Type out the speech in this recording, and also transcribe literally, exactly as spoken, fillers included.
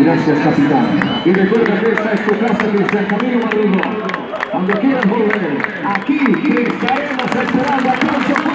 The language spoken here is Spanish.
Gracias, capitán. Y recuerda que esta es tu casa, Cristian Camilo Madruga. Cuando quieras volver, aquí te estaremos esperando. ¡Aplauso!